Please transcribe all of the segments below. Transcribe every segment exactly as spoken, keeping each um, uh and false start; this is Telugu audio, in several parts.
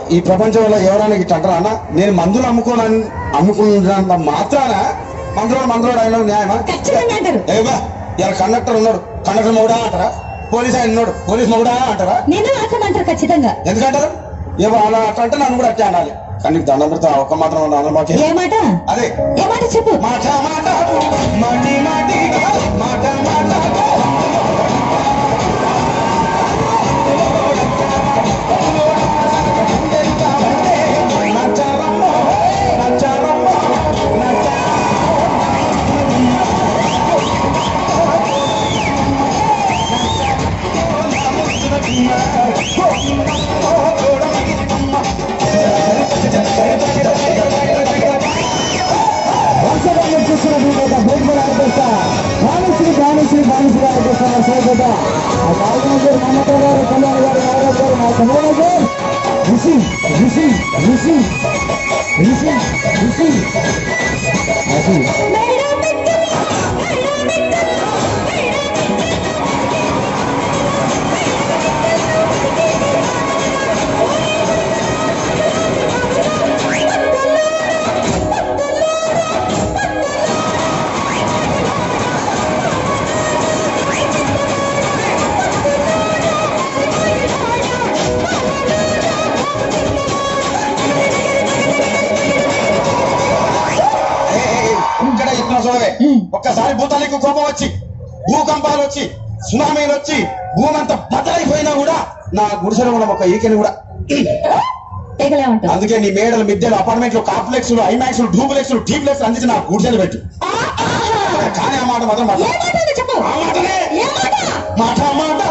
ఈ ప్రపంచంలో ఎవరైనా ఇట్లా అంటారా అన్న? నేను మందులు అమ్ముకోనని అమ్ముకున్నంత మాత్రాన మందులో మందులో అయినా న్యాయమా? ఏమా ఇలా కండక్టర్ ఉన్నాడు, కండక్టర్ మొగుడా అంటారా? పోలీస్ ఆయన ఉన్నాడు, పోలీస్ మొగుడా అంటారా? ఖచ్చితంగా ఎందుకంటారు? ఏమో అలా అట్లా అంటే నన్ను కూడా అట్టే అనాలి. కానీ నీకు దండం పెడతా ఒక్క మాత్రం అన్నమాట. ఏ మాట? అదే ఏ మాట చెప్పు. మాట మాట మాటి మాటి మాట మాట భానుశ్రీ భానుశ్రీ భానుశ్రీ ఆర్కెస్ట్రా సోదట ఆ కార్యక్రమం గారు మమతా గారు కళ్యాణ్ గారు నాగరాజ్ గారు మా కళ్యాణ్ గారు ఋషి ఋషి ఋషి ఋషి ఋషి ఒక్కసారి భూతానికి కోపం వచ్చి భూకంపాలు వచ్చి సునామీలు వచ్చి భూమంతా బద్దలైపోయినా కూడా నా గుడిసెలో ఉన్న ఒక ఈకెని కూడా అందుకే నీ మేడలు మిద్దెలు అపార్ట్మెంట్లు కాంప్లెక్స్ ఐమాక్స్ డూప్లెక్స్ టీప్లెక్స్ అందించి నా గుడిసెలు పెట్టు. కానీ ఆ మాట మాత్రం ఆ మాటనే మాట మాట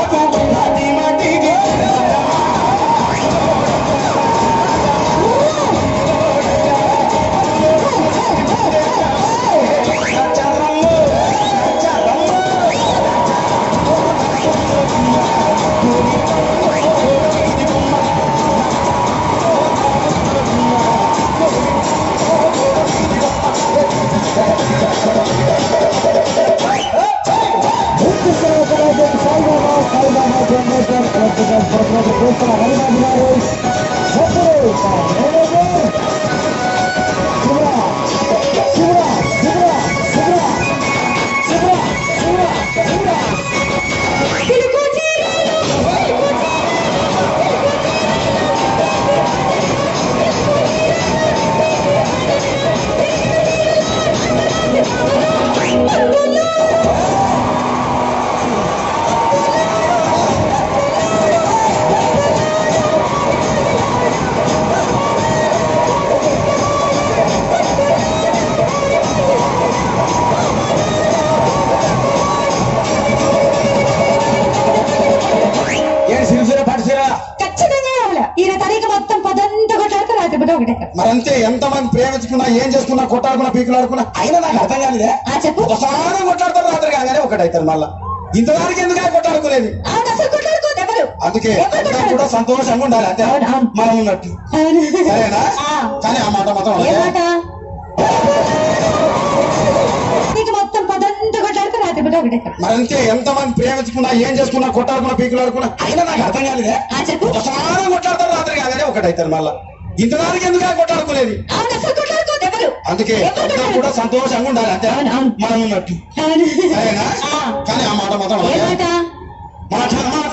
మరంతే. ఎంతమంది ప్రేమించుకున్నా ఏం చేసుకున్నా కొట్టాడుకున్నా పీకులాడుకున్నా అయినా నాకు అర్థం కాలేదే. ఒకసారి కొట్టాడుతారు రాత్రి కాగానే ఒకటైతారు. మళ్ళా ఇంతదానికి ఎందుకు కొట్టాడుకోలేదు? అందుకే కూడా సంతోషంగా ఉండాలి అంతే మనం ఉన్నట్టు. సరేనా? కానీ ఆ మాట మాత్రం మరంతే. ఎంతమంది ప్రేమించుకున్నా ఏం చేసుకున్నా కొట్టాడుకున్నా పీకులాడుకున్నా అయినా నాకు అర్థం కాలేదే. ఒకసారి కొట్టాడుతారు రాత్రి కాగానే ఒకటైతారు. మళ్ళా ఇంతదానికి ఎందుకు కొట్టాడుకోలేదు? అందుకే కూడా సంతోషంగా ఉండాలి అంతే మనం ఉన్నట్టు. సరేనా? కానీ ఆ మాట మాత్రం మాట మాట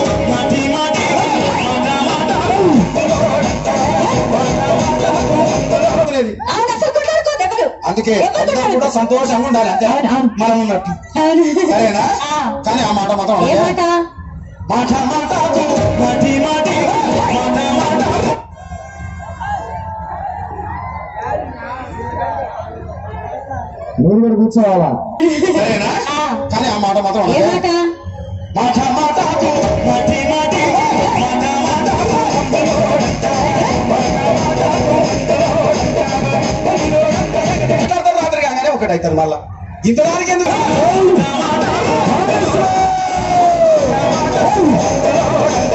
అందుకే కూడా సంతోషంగా ఉండాలి అంతే మనం ఉన్నట్టు. సరేనా? కానీ ఆ మాట మాత్రం మాట మాట మాటి మాటి మీరు కూడా కూర్చోవాలా? సరేనా? కానీ ఆ మాట మాత్రం మాట మాట మాటి మాటి రాత్రి కాగానే ఒకటైతారు. మళ్ళా ఇంతదానికి ఎందుకు